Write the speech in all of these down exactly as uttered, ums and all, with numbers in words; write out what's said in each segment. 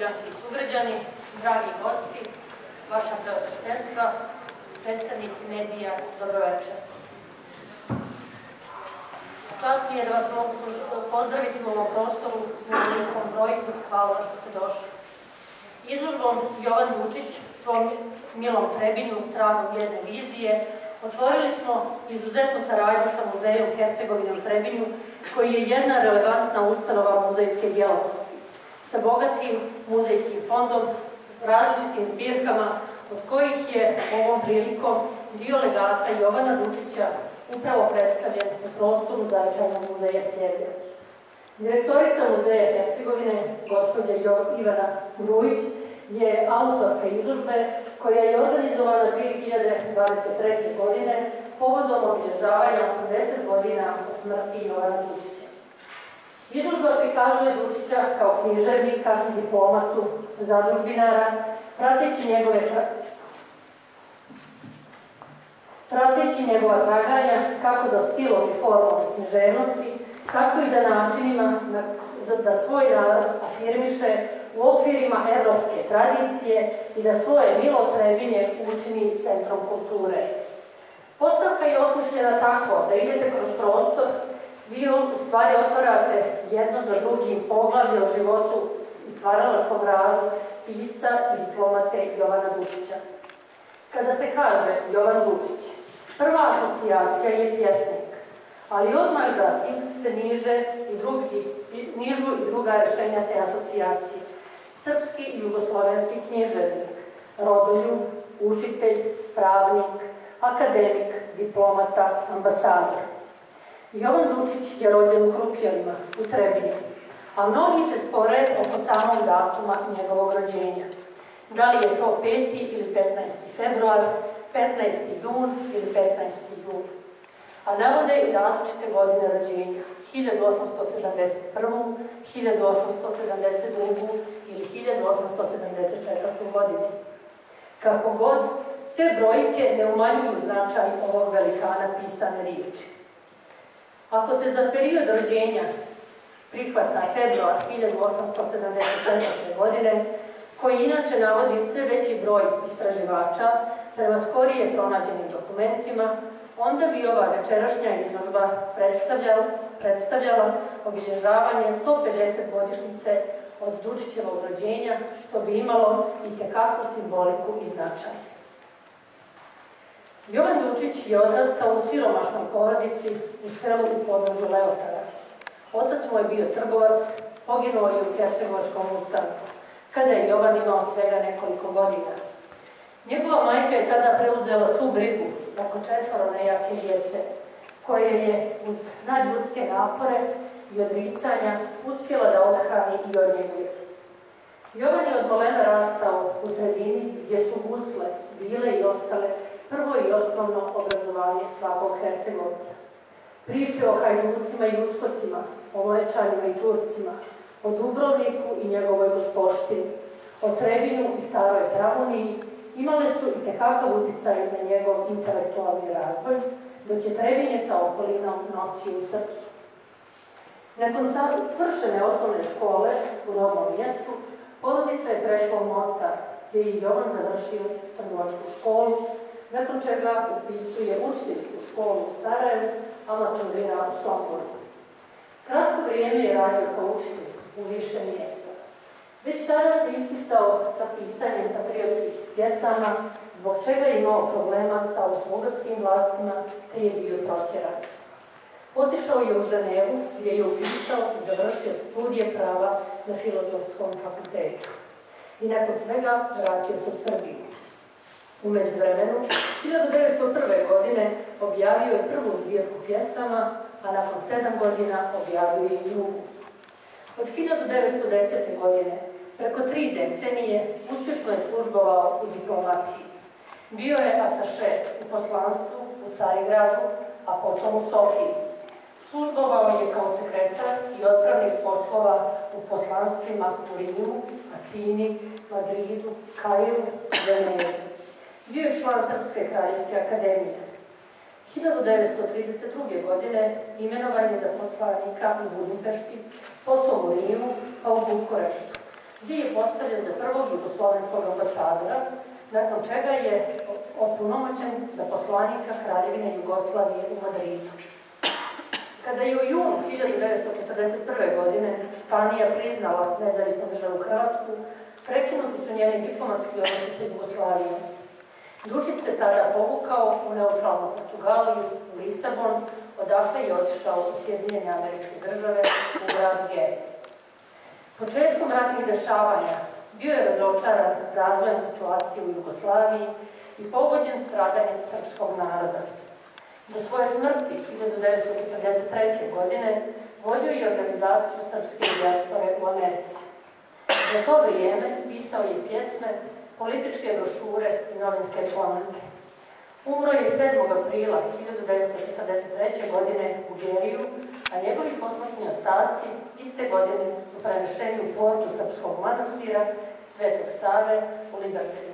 sugrađanke i sugrađani, dragi gosti, vaša preosveštenstva, predstavnici medija, dobroveče. Čast mi je da vas mogu pozdraviti u ovom prostoru u velikom broju. Hvala što ste došli. Izložbom Jovan Vučić svom milom Trebinju, tragom jedne vizije, otvorili smo izuzetnu saradnju sa Muzejom Hercegovine u Trebinju, koji je jedna relevantna ustanova muzejske djelatnosti, sa bogatim muzejskim fondom, različitim zbirkama, od kojih je ovom prilikom dio legata Jovana Vučića upravo predstavljen u prostoru Zavičajnog muzeja Pljevlja. Direktorica Muzeja Hercegovine, gospođa Ivana Grujić, je autorka izložbe koja je organizovana dvije hiljade dvadeset treće. godine povodom obilježavanja osamdeset godina od smrti Jovana Vučića. Izložba prikazuje Vučića kao književnika, diplomatu, zadužbinara, prateći njegove prateći njegova traganja kako za stilom i formom književnosti, tako i za načinima da svoj narod afirmiše u okvirima evropske tradicije i da svoje milo Trebinje učini centrom kulture. Postavka je osmišljena tako da idete kroz prostor, vi u stvari otvarate jedno za drugim poglavlje o životu i stvaralačkom radu pisca i diplomate Jovana Vučića. Kada se kaže Jovan Vučić, prva asocijacija je pjesnik, ali odmah zatim se niže i drugi, nižu i druga rešenja te asocijacije. Srpski i jugoslovenski književnik, rodoljub, učitelj, pravnik, akademik, diplomata, ambasador. Jovan Vučić je rođen u Krupjelima, u Trebinju, a mnogi se spore oko samog datuma njegovog rođenja. Da li je to peti ili petnaesti februar, petnaesti jun ili petnaesti jul. A navode i različite godine rođenja, hiljadu osamsto sedamdeset prvu, hiljadu osamsto sedamdeset drugu ili hiljadu osamsto sedamdeset četvrtu. godinu. Kako god, te brojke ne umanjuju značaj ovog velikana pisane riječi. Ako se za period rođenja prihvata februar hiljadu osamsto sedamdeset četvrte. godine, koji inače navodi sve veći broj istraživača prema skorije pronađenim dokumentima, onda bi ova večerašnja izložba predstavljala, predstavljala obilježavanje sto pedeset godišnjice od Vučićevog rođenja, što bi imalo i tekakvu simboliku i značaj. Jovan Vučić je odrastao u siromašnoj porodici u selu u podnožju Leotara. Otac mu je bio trgovac, poginuo je u Hercegovačkom ustanku, kada je Jovan imao svega nekoliko godina. Njegova majka je tada preuzela svu brigu oko četvoro nejake djece, koje je uz nadljudske napore i odricanja uspjela da odhrani i odnjeguje. Jovan je od malena rastao u sredini gdje su gusle bile i ostale prvo i osnovno obrazovanje svakog Hercegovca. Priče o Hajducima i Uskocima, o Mlečanima i Turcima, o Dubrovniku i njegovoj gospoštini, o Trebinju i Staroj Travuniji imale su i tekakav uticaj na njegov intelektualni razvoj, dok je Trebinje sa okolinom nosio u srcu. Nakon svršene osnovne škole u rodnom mjestu, porodica je prešla u Mostar, gdje je Jovan završio trgovačku školu, nakon čega upisuje učiteljsku školu u Sarajevu, a maturira u Somboru. Kratko vrijeme je radio kao učitelj u više mjesta. Već tada se isticao sa pisanjem patriotskih pjesama, zbog čega je imao problema sa austrougarskim vlastima, te je bio protjeran. Otišao je u Ženevu, gdje je upisao i završio studije prava na Filozofskom fakultetu. I nakon svega vratio se u Srbiju. U međuvremenu, hiljadu devetsto prve. godine objavio je prvu zbirku pjesama, a nakon sedam godina objavio je i drugu. Od hiljadu devetsto desete. godine, preko tri decenije, uspješno je službovao u diplomatiji. Bio je ataše u poslanstvu u Carigradu, a potom u Sofiji. Službovao je kao sekretar i otpravnik poslova u poslanstvima u Rimu, Atini, Madridu, Kairu i Ženevi. Bio je član Srpske kraljevske akademije. hiljadu devetsto trideset druge. godine imenovan je za poslanika u Budimpešti, potom u Rimu, pa u Bukureštu. gdje je postavljen za prvog jugoslovenskog ambasadora, nakon čega je opunomoćen za poslanika Kraljevine Jugoslavije u Madridu. Kada je u junu hiljadu devetsto četrdeset prve. godine Španija priznala nezavisnu državu Hrvatsku, prekinuti su njeni diplomatski odnosi sa Jugoslavijom. Dučić se tada povukao u neutralnu Portugaliju, u Lisabon, odakle je otišao u Sjedinjene Američke Države u grad Geri. Početkom ratnih dešavanja bio je razočaran razvojem situacije u Jugoslaviji i pogođen stradanjem srpskog naroda. Do svoje smrti hiljadu devetsto četrdeset treće. godine vodio je organizaciju srpske dijaspore u Americi. Za to vrijeme pisao je pjesme, političke brošure i novinske članke. Umro je sedmog aprila hiljadu devetsto četrdeset treće. godine u Geriju, a njegovi posmrtni ostaci iste godine su prenešeni u portu srpskog manastira Svetog Save u Liberteju.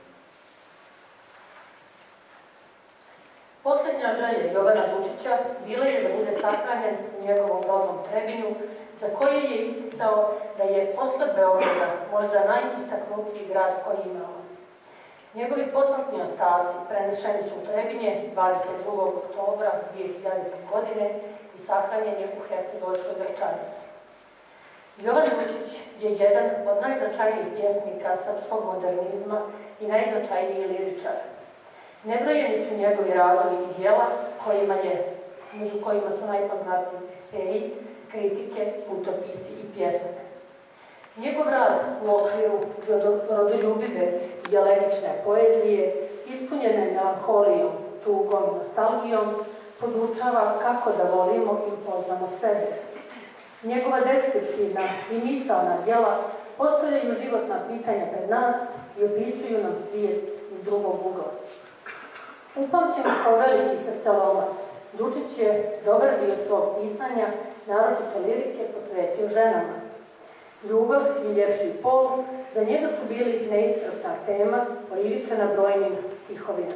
Posljednja želja Jovana Dučića bila je da bude sahranjen u njegovom rodnom Trebinju, za koje je isticao da je posle Beograda možda najistaknutiji grad koji je imao. Njegovi posmrtni ostaci prenešeni su u Trebinje dvadeset drugog oktobra dvije hiljadite. godine i sahranjen je u Hercegovačkoj Gračanici. Jovan Dučić je jedan od najznačajnijih pjesnika srpskog modernizma i najznačajniji liričar. Nebrojeni su njegovi radovi i dijela, kojima je, među kojima su najpoznatiji eseji, kritike, putopisi i pjesme. Njegov rad u okviru rodoljubive i elegične poezije, ispunjene melanholijom, tugom i nostalgijom, podučava kako da volimo i upoznamo sebe. Njegova deskriptivna i misaona djela postavljaju životna pitanja pred nas i opisuju nam svijest iz drugog ugla. Upamćen kao veliki srcelomac, Dučić je dobar dio svog pisanja, naročito lirike, posvetio ženama. Ljubav i ljepši pol za njega su bili neiscrpna tema, olivičena brojnim stihovima.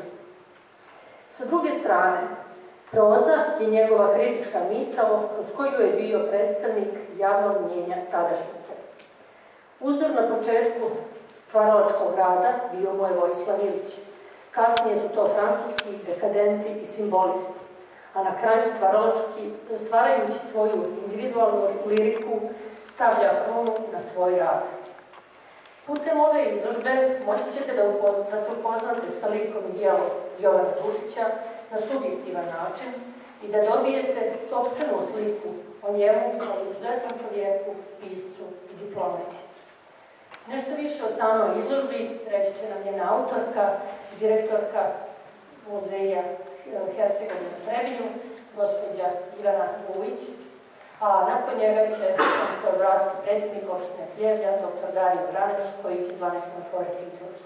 Sa druge strane, proza je njegova kritička misao kroz koju je bio predstavnik javnog mnjenja tadašnjice. Uzor na početku stvaralačkog rada bio mu je Vojislav Ilić. Kasnije su to francuski dekadenti i simbolisti, a na kraju stvarajući svoju individualnu liriku stavlja krunu na svoj rad. Putem ove izložbe moći ćete da, upozna, da se upoznate sa likom i djelom Jovana Dučića na subjektivan način i da dobijete sopstvenu sliku o njemu kao izuzetnom čovjeku, piscu i diplomati. Nešto više o samoj izložbi reći će nam njena autorka i direktorka muzeja Hercegovine u Trebinju, gospođa Ivana Vujić, a nakon njega će se obratiti predsjednik opštine Pljevlja, doktor Dario Graneš, koji će zvanično otvoriti izložbu.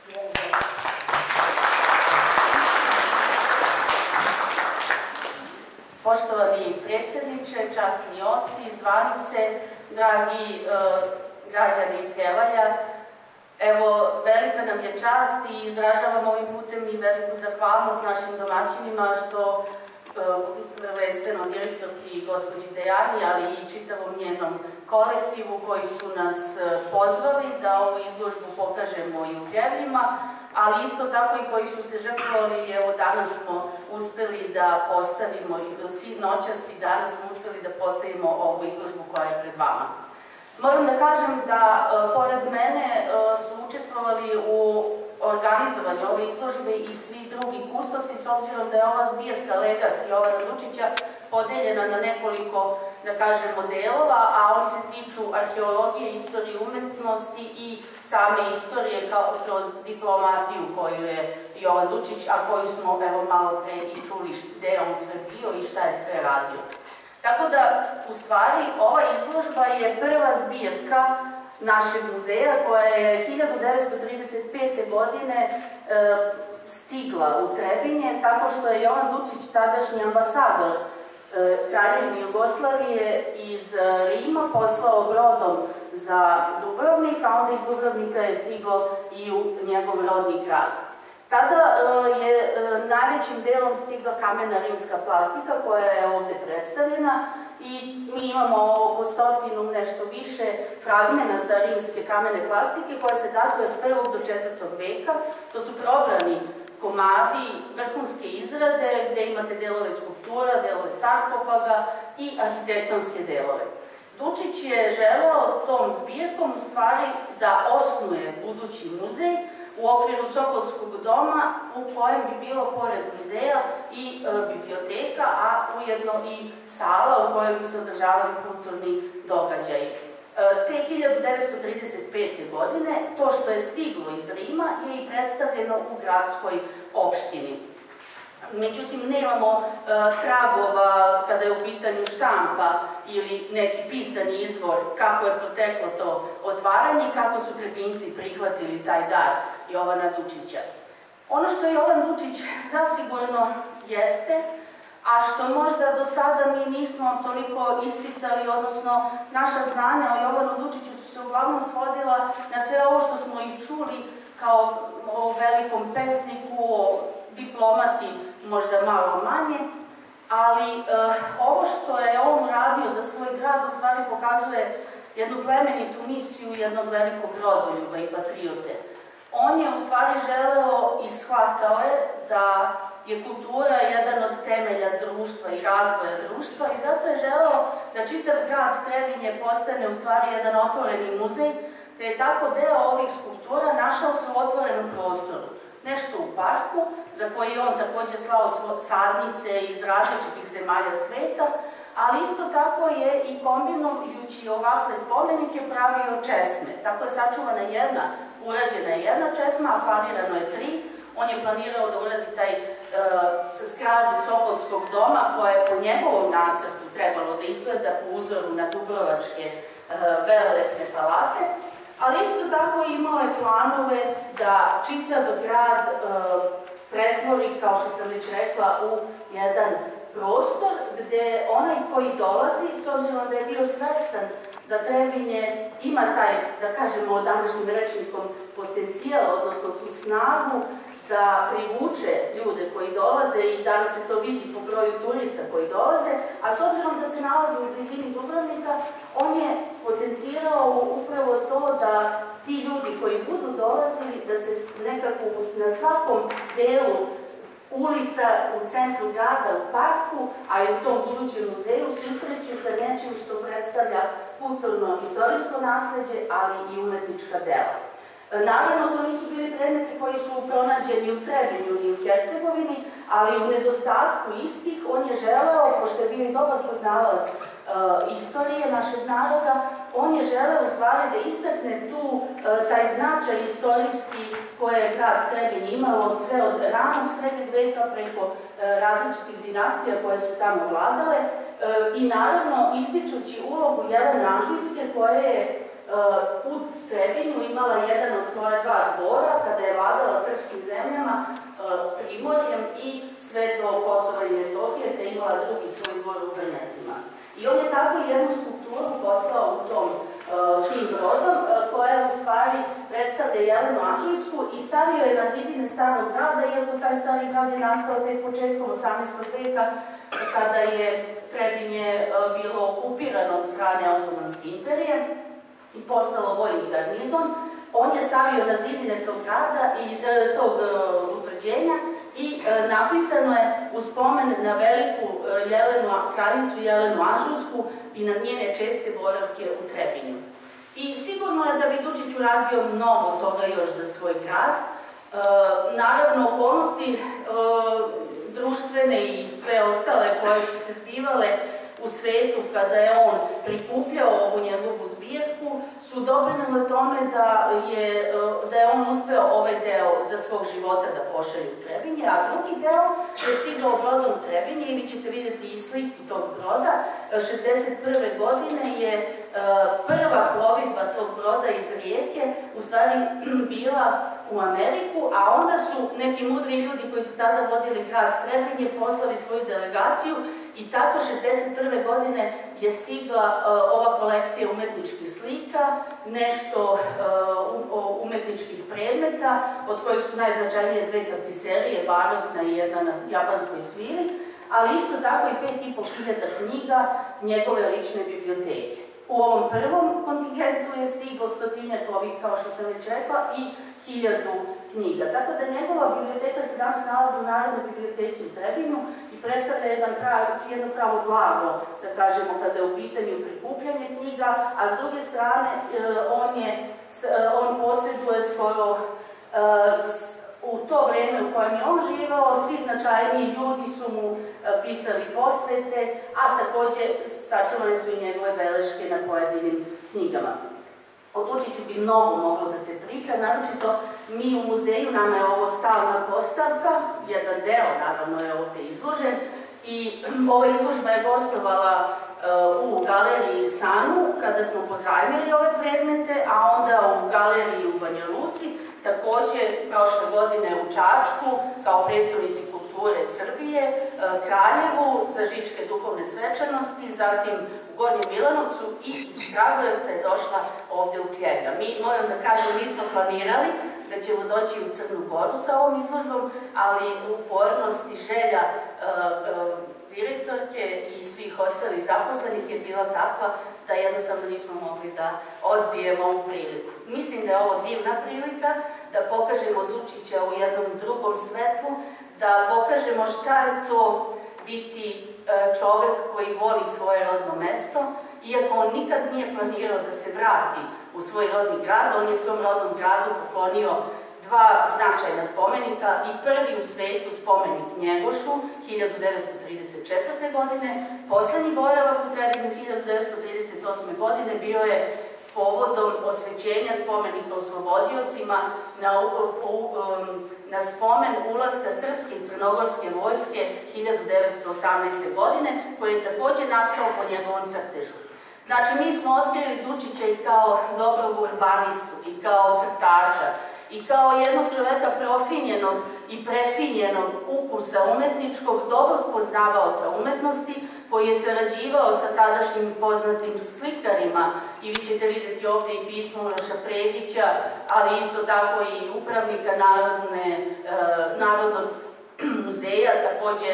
Poštovani predsjedniče, časni oci, zvanice, dragi građani Pljevalja, evo, velika nam je čast i izražavamo ovim putem i veliku zahvalnost našim domaćinima što prvenstveno direktorki gospođi Dejani, ali i čitavom njenom kolektivu koji su nas pozvali da ovu izložbu pokažemo i u Pljevljima, ali isto tako i koji su se žrtvovali. Evo, danas smo uspeli da postavimo, i noćas i danas smo uspeli da postavimo ovu izložbu koja je pred vama. Moram da kažem da, pored mene, su učestvovali u organizovanju ove izložbe i svi drugi kustosi, s obzirom da je ova zbirka Legat Jovana Dučića podeljena na nekoliko, da kažemo, delova, a oni se tiču arheologije, istorije umetnosti i same istorije kroz diplomatiju koju je Jovan Dučić, a koju smo, evo, malo pre i čuli gde je on sve bio i šta je sve radio. Tako da, u stvari, ova izložba je prva zbirka našeg muzeja koja je hiljadu devetsto trideset pete. godine e, stigla u Trebinje, tako što je Jovan Dučić, tadašnji ambasador e, Kraljevine Jugoslavije, iz Rima poslao brodom za Dubrovnik, a onda iz Dubrovnika je stiglo i u njegov rodni grad. Tada e, je e, najvećim delom stigla kamena rimska plastika koja je ovde predstavljena i mi imamo oko stotinu nešto više fragmenata rimske kamene plastike koja se datuje od prvog do četvrtog veka. To su probrani komadi vrhunske izrade gde imate delove skulptura, delove sarkofaga i arhitektonske delove. Dučić je želeo tom zbirkom u stvari da osnuje budući muzej u okviru Sokolskog doma u kojem bi bilo pored muzeja i e, biblioteka, a ujedno i sala u kojoj bi se održavali kulturni događaji. E, te hiljadu devetsto trideset pete. godine to što je stiglo iz Rima je i predstavljeno u gradskoj opštini. Međutim, nemamo e, tragova kada je u pitanju štampa ili neki pisani izvor kako je proteklo to otvaranje i kako su Trebinjci prihvatili taj dar Jovana Dučića. Ono što Jovan Dučić zasigurno jeste, a što možda do sada mi nismo toliko isticali, odnosno naša znanja o Jovanu Dučiću su se uglavnom svodila na sve ovo što smo ih čuli kao o velikom pesniku, o diplomati možda malo manje, ali e, ovo što je on radio za svoj grad u stvari pokazuje jednu plemenitu misiju jednog velikog rodoljuba i patriote. On je u stvari želeo i shvatao je da je kultura jedan od temelja društva i razvoja društva i zato je želeo da čitav grad Trebinje postane u stvari jedan otvoreni muzej, te je tako deo ovih skulptura našao se u otvorenom prostoru. Nešto u parku, za koji je on takođe slao sadnice iz različitih zemalja sveta, ali isto tako je i kombinujući ovakve spomenike pravio česme. Tako je sačuvana jedna, urađena je jedna česma, a planirano je tri. On je planirao da uradi taj e, zgradu Sokolskog doma, koja je po njegovom nacrtu trebalo da izgleda po uzoru na dubrovačke e, velelepne palate, ali isto tako imao je planove da čitav grad e, pretvori, kao što sam već rekla, u jedan prostor gde onaj koji dolazi, s obzirom da je bio svestan da Trebinje ima taj, da kažemo današnjim rečnikom, potencijal, odnosno tu snagu da privuče ljude koji dolaze i danas se to vidi po broju turista koji dolaze, a s obzirom da se nalazi u blizini Dubrovnika, on je potencirao upravo to da ti ljudi koji budu dolazili, da se nekako na svakom delu ulica u centru grada, u parku, a i u tom budućem muzeju susreću sa nečim što predstavlja kulturno-istorijsko nasleđe, ali i umetnička dela. Naravno, to nisu bili predmeti koji su pronađeni u Trebinju i u Hercegovini, ali u nedostatku istih on je želeo, pošto je bio i dobar poznavalac e, istorije našeg naroda, on je želeo u stvari da istakne tu e, taj značaj istorijski koje je grad Trebinje imalo sve od ranog srednjeg veka preko e, različitih dinastija koje su tamo vladale e, i naravno ističući ulogu Jelene Anžujske koja je u Trebinju imala jedan od svoja dva dvora kada je vladala srpskim zemljama, Primorjem i sve do Kosova i Metohije, te imala drugi svoj dvor u Brnjacima. I on je tako jednu skulpturu poslao u tom tim brodom, koja u stvari predstavlja Jelenu Anžujsku i stavio je na zidine starog grada, iako taj stari grad je nastao tek početkom osamnaestog veka, kada je Trebinje bilo okupirano od strane Otomanske imperije i postalo vojni garnizon. On je stavio na zidine tog grada i e, tog e, utvrđenja i e, napisano je u spomen na veliku e, Jelenu, kraljicu Jelenu Anžujsku i na njene česte boravke u Trebinju. I sigurno je da bi Dučić uradio mnogo toga još za svoj grad. E, naravno, okolnosti e, društvene i sve ostale koje su se zbivale u svetu kada je on prikupljao ovu njegovu zbirku su doprinele tome da je, da je on uspeo ovaj deo za svog života da pošalje u Trebinje, a drugi deo je stigao brodom u Trebinje i vi ćete vidjeti i sliku tog broda. šezdeset prve godine je prva plovidba tog broda iz Rijeke u stvari bila u Ameriku, a onda su neki mudri ljudi koji su tada vodili grad Trebinje poslali svoju delegaciju i tako šezdeset prve godine je stigla uh, ova kolekcija umetničkih slika, nešto uh, umetničkih predmeta, od kojih su najznačajnije dve tapiserije, barokna i jedna na japanskoj svili, ali isto tako i pet i po hiljada knjiga njegove lične biblioteke. U ovom prvom kontingentu je stiglo stotinjak ovih, kao što sam već rekla, i hiljadu knjiga. Tako da njegova biblioteka se danas nalazi u Narodnoj biblioteci u Trebinju i predstavlja jedan prav, jedno pravo blago, da kažemo, kada je u pitanju prikupljanje knjiga, a s druge strane on, je, on posjeduje skoro u to vreme u kojem je on živao, svi značajniji ljudi su mu pisali posvete, a također sačuvane su i njegove beleške na pojedinim knjigama. O Dučiću bi mnogo moglo da se priča, naročito mi u muzeju, nama je ovo stalna postavka, jedan deo naravno je ovdje izložen i ova izložba je gostovala u galeriji Sanu kada smo pozajmili ove predmete, a onda u galeriji u Banja Luci, također prošle godine u Čačku kao predstavnici kulture Srbije, Kraljevu za žičke duhovne svečanosti, zatim u Gornjem Milanovcu i iz Kragujevca je došla ovdje u Kljevlja. Mi, moram da kažem, nismo planirali da ćemo doći u Crnu Goru sa ovom izložbom, ali upornost i želja direktorke i svih ostalih zaposlenih je bila takva da jednostavno nismo mogli da odbijemo ovu priliku. Mislim da je ovo divna prilika da pokažemo Dučića u jednom drugom svetlu, da pokažemo šta je to biti čovek koji voli svoje rodno mesto, iako on nikad nije planirao da se vrati u svoj rodni grad, on je svom rodnom gradu poklonio dva značajna spomenika i prvi u svetu spomenik Njegošu hiljadu devetsto trideset četvrte. godine. Poslednji boravak u Trebinju hiljadu devetsto trideset osme. godine bio je povodom osvećenja spomenika oslobodiocima na, na spomen ulaska srpske i crnogorske vojske hiljadu devetsto osamnaeste. godine, koji je također nastao po njegovom crtežu. Znači, mi smo otkrili Dučića i kao dobrog urbanistu, i kao crtača, i kao jednog čoveka profinjenog i prefinjenog ukusa umetničkog, dobrog poznavaoca umetnosti, koji je sarađivao sa tadašnjim poznatim slikarima, i vi ćete vidjeti ovdje i pismo Uroša Predića, ali isto tako i upravnika Narodne, Narodnog muzeja, također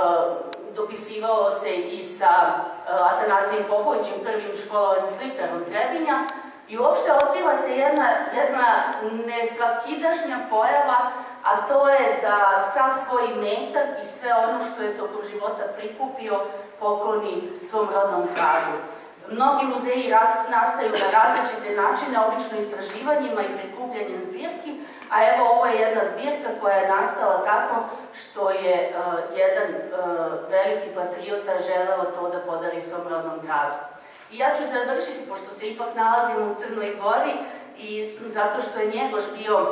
dopisivao se i sa Atanasijem Popovićem, prvim školovanim slikarom Trebinja, i uopšte otkriva se jedna, jedna nesvakidašnja pojava, a to je da sav svoj metak i sve ono što je tokom života prikupio pokloni svom rodnom gradu. Mnogi muzeji nastaju na različite načine, obično istraživanjima i prikupljanjem zbirki, a evo ovo je jedna zbirka koja je nastala tako što je uh, jedan uh, veliki patriota želeo to da podari svom rodnom gradu. I ja ću završiti, pošto se ipak nalazimo u Crnoj Gori i zato što je Njegoš bio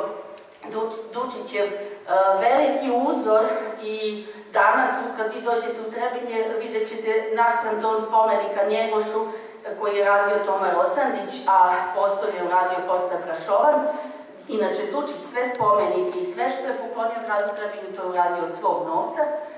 Dučićev uh, veliki uzor, i danas kad vi dođete u Trebinje vidjet ćete naspram tom spomenika Njegošu koji je radio Toma Rosandić, a postolje je uradio Kosta Brašovan. Inače, Dučić sve spomenike i sve što je poklonio gradu Trebinju to je uradio od svog novca.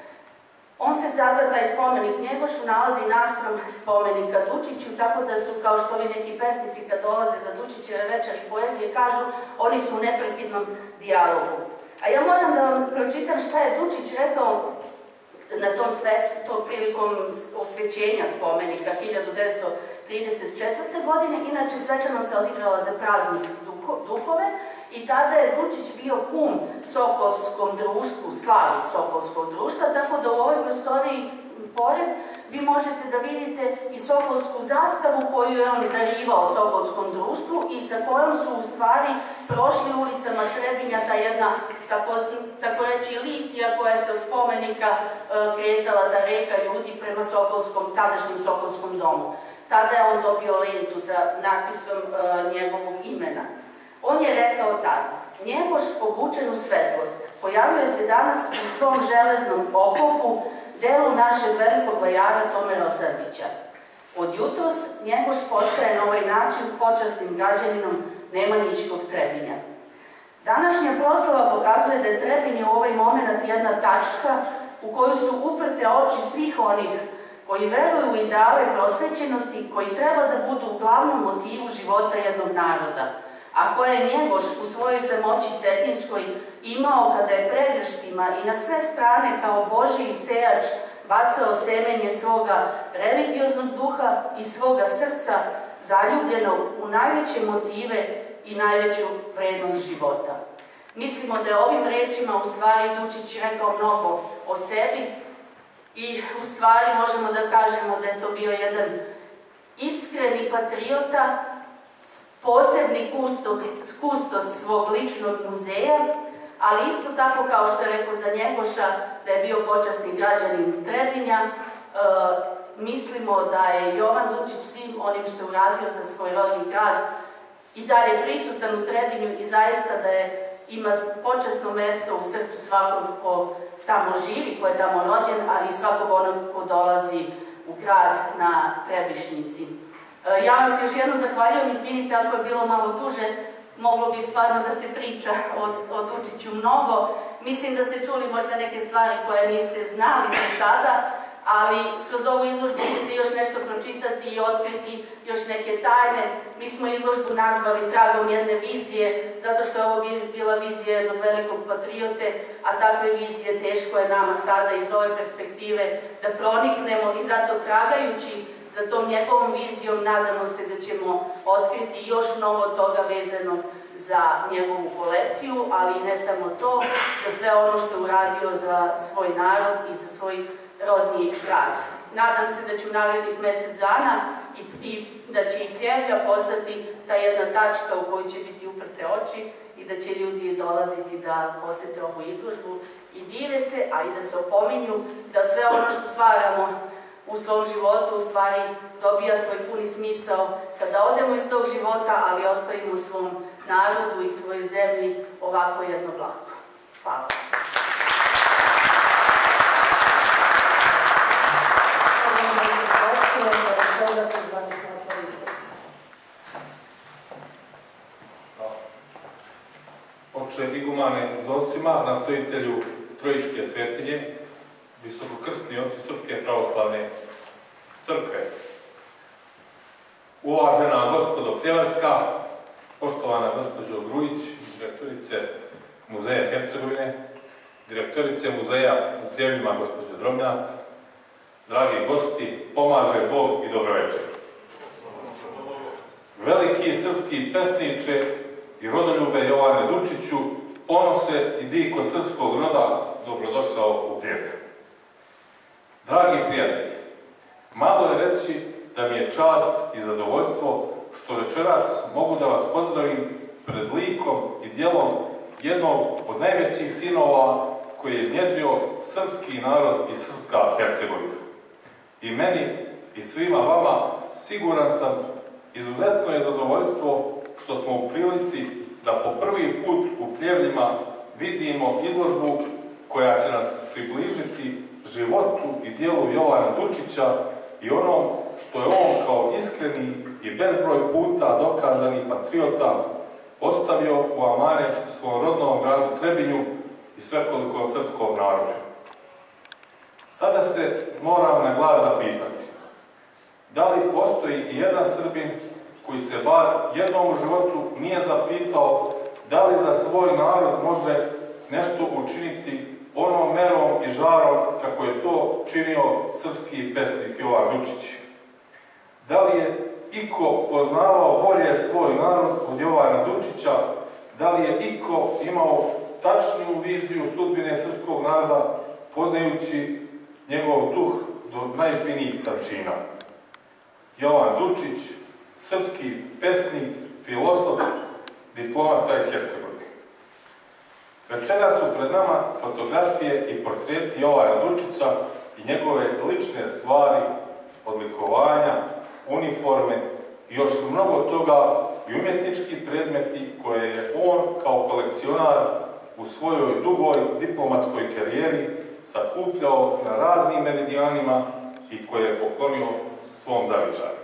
On se sada, taj spomenik Njegošu, nalazi naspram spomenika Dučiću, tako da su, kao što vi neki pesnici kad dolaze za Dučićeve večeri poezije kažu, oni su u neprekidnom dijalogu. A ja moram da vam pročitam šta je Dučić rekao na tom svetu, tom prilikom osvećenja spomenika hiljadu devetsto trideset četvrte. godine. Inače, svečano se odigrala za praznik duhove, i tada je Dučić bio kum Sokolskom društvu, slavi Sokolskog društva, tako da u ovoj prostoriji pored vi možete da vidite i Sokolsku zastavu koju je on darivao Sokolskom društvu i sa kojom su u stvari prošli ulicama Trebinja ta jedna, tako, tako reći, litija koja se od spomenika e, kretala da reka ljudi prema Sokolskom, tadašnjem Sokolskom domu. Tada je on dobio lentu sa natpisom e, njegovog imena. On je rekao tako: Njegoš obučen u svetlost pojavljuje se danas u svom železnom okopu, delu našeg velikog vajara Tome Rosandića. Od jutros Njegoš postaje na ovaj način počasnim građaninom Nemanjićkog Trebinja. Današnja proslava pokazuje da je Trebinje u ovaj moment jedna tačka u koju su uprte oči svih onih koji veruju u ideale prosvećenosti, koji treba da budu u glavnom motivu života jednog naroda, a koje je Njegoš u svojoj samoći cetinskoj imao kada je pregrštima i na sve strane kao Božiji sejač bacao semenje svoga religioznog duha i svoga srca zaljubljeno u najveće motive i najveću vrednost života. Mislimo da je ovim rečima u stvari Dučić rekao mnogo o sebi i u stvari možemo da kažemo da je to bio jedan iskreni patriota, posebni kustos, kustos svog ličnog muzeja, ali isto tako, kao što je rekao za Njegoša, da je bio počasni građanin Trebinja. E, mislimo da je Jovan Dučić svim onim što je uradio za svoj rodni grad i dalje prisutan u Trebinju i zaista da je, ima počasno mesto u srcu svakog ko tamo živi, ko je tamo rođen, ali i svakog onog ko dolazi u grad na Trebišnjici. E, ja vam se još jednom zahvaljujem, izvinite ako je bilo malo duže, moglo bi stvarno da se priča o, o Dučiću mnogo. Mislim da ste čuli možda neke stvari koje niste znali do sada, ali kroz ovu izložbu ćete još nešto pročitati i otkriti još neke tajne. Mi smo izložbu nazvali Tragom jedne vizije, zato što je ovo bila vizija jednog velikog patriote, a takve vizije teško je nama sada iz ove perspektive da proniknemo i zato tragajući za tom njegovom vizijom nadamo se da ćemo otkriti još mnogo toga vezano za njegovu kolekciju, ali i ne samo to, za sve ono što je uradio za svoj narod i za svoj rodni grad. Nadam se da ću u narednih mjesec dana i, i da će i Pljevlja postati ta jedna tačka u kojoj će biti uprte oči i da će ljudi dolaziti da posete ovu izložbu i dive se, a i da se opominju da sve ono što stvaramo u svom životu u stvari dobija svoj puni smisao kada odemo iz tog života, ali ostavimo u svom narodu i svojoj zemlji ovako jedno vlako. Hvala. Oče igumane Zosima, nastojitelju Trojičke svetinje, visokokrsni oci Srpske pravoslavne crkve. Uvažena gospodo Pljevarska, poštovana gospođo Grujić, direktorice Muzeja Hercegovine, direktorice Muzeja u Pljevljima gospođo Drobnjak, dragi gosti, pomaže Bog i dobro večer. Veliki srpski pesniče i rodoljube Jovane Dučiću, ponose i diko srpskog roda, dobrodošao u Pljevlje. Dragi prijatelji, malo je reći da mi je čast i zadovoljstvo što večeras mogu da vas pozdravim pred likom i djelom jednog od najvećih sinova koji je iznjedrio srpski narod i srpska Hercegovina. I meni i svima vama siguran sam, izuzetno je zadovoljstvo što smo u prilici da po prvi put u Pljevljima vidimo izložbu koja će nas približiti životu i dijelu Jovana Dučića i onom što je on kao iskreni i bezbroj puta dokazani patriota ostavio u amanet svom rodnom gradu Trebinju i svekolikom srpskom narodu. Sada se moram na glas zapitati, da li postoji i jedan Srbin koji se bar jednom u životu nije zapitao da li za svoj narod može nešto učiniti onom merom i žarom kako je to činio srpski pesnik Jovan Dučić. Da li je iko poznavao bolje svoj narod od Jovana Dučića? Da li je iko imao tačniju viziju sudbine srpskog naroda poznajući njegov duh do najfinijih tančina? Jovan Dučić, srpski pesnik, filosof, diplomata iz Hercegovine. Večera su pred nama fotografije i portreti Jovana Dučića i njegove lične stvari, odlikovanja, uniforme i još mnogo toga i umjetnički predmeti koje je on kao kolekcionar u svojoj dugoj diplomatskoj karijeri sakupljao na raznim meridijanima i koje je poklonio svom zavičaju.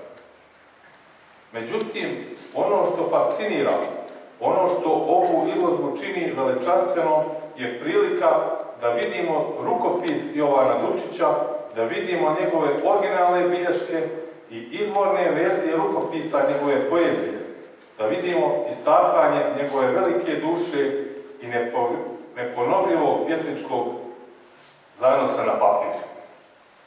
Međutim, ono što fascinira, ono što ovu izložbu čini velečanstveno je prilika da vidimo rukopis Jovana Dučića, da vidimo njegove originalne bilješke i izvorne verzije rukopisa njegove poezije, da vidimo istakanje njegove velike duše i neponovljivog pjesničkog zanosa na papir.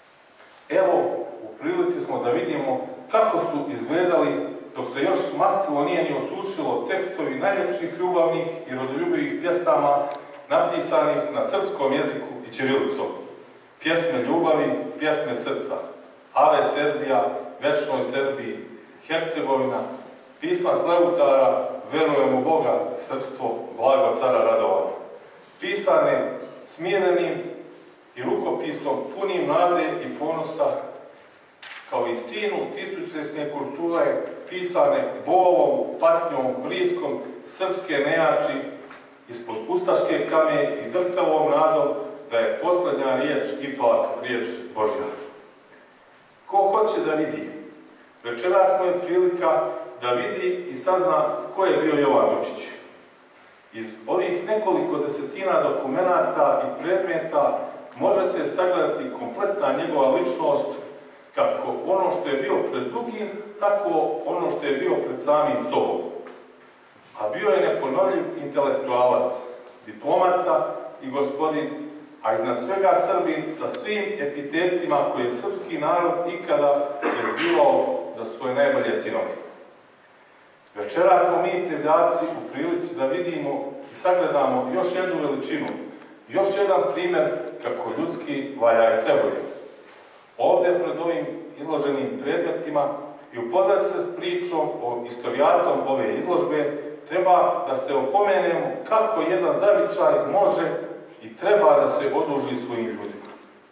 Evo, u prilici smo da vidimo kako su izgledali, dok se još mastilo nije ni osušilo, tekstovi najljepših ljubavnih i rodoljubivih pjesama napisanih na srpskom jeziku i ćirilicom. Pjesme ljubavi, pjesme srca, Ave Serbija, Večnoj Srbiji, Hercegovina, pisma Sleutara, Verujem u Boga, srpstvo, blago cara Radovana. Pisane smirenim i rukopisom punim nade i ponosa, kao i sinu tisućljesne kulture, pisane bovom, patnjom, briskom srpske nejači, ispod ustaške kame i drtavom nadom da je posljednja riječ ipak riječ Božja. Ko hoće da vidi, večeras mu je prilika da vidi i sazna ko je bio Jovan Dučić. Iz ovih nekoliko desetina dokumenata i predmeta može se sagledati kompletna njegova ličnost, kako ono što je bio pred drugim, tako ono što je bio pred samim sobom. A bio je neponovljiv intelektualac, diplomata i gospodin, a iznad svega Srbin sa svim epitetima koje je srpski narod ikada vezivao za svoje najbolje sinove. Večeras smo mi Trivljaci u prilici da vidimo i sagledamo još jednu veličinu, još jedan primjer kako ljudski valja i trebaju. Ovdje pred ovim izloženim predmetima i upoznati se s pričom o istorijatom ove izložbe, treba da se opomenemo kako jedan zavičaj može i treba da se oduži svojim ljudima.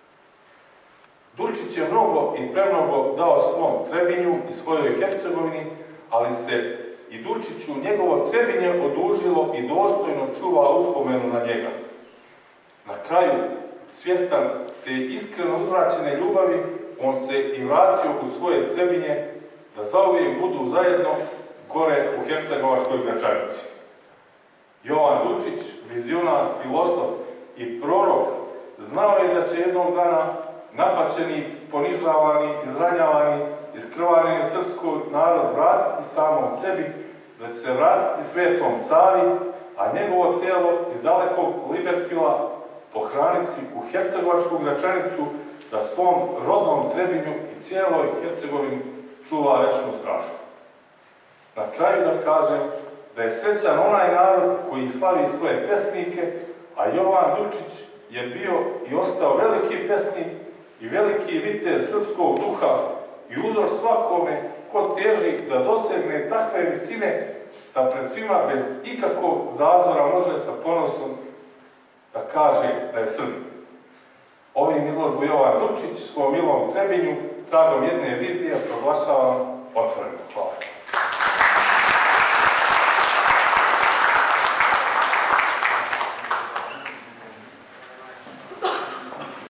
Dučić je mnogo i premnogo dao svom Trebinju i svojoj Hercegovini, ali se i Dučiću njegovo Trebinje odužilo i dostojno čuva uspomenu na njega. Na kraju, svjestan te iskreno uzvraćene ljubavi, on se i vratio u svoje Trebinje da zauvijek budu zajedno gore u Hercegovačkoj Gračanici. Jovan Dučić, vizionar, filosof i prorok, znao je da će jednog dana napačeni, ponižavani, izranjavani, iskrvareni srpski narod vratiti samom sebi, da će se vratiti Svetom Savi, a njegovo telo iz dalekog Libertila pohraniti u Hercegovačku Gračanicu, da svom rodnom Trebinju i cijeloj Hercegovini čuva večnu stražu. Na kraju da kažem da je srećan onaj narod koji slavi svoje pesnike, a Jovan Dučić je bio i ostao veliki pesnik i veliki vitez srpskog duha i uzor svakome ko teži da dosegne takve visine da pred svima bez ikakvog zazora može sa ponosom da kaže da je Srbin. Ovim izložbu Jovan Dučić svom milom Trebinju tragom jedne vizije proglašavam otvoreno. Hvala.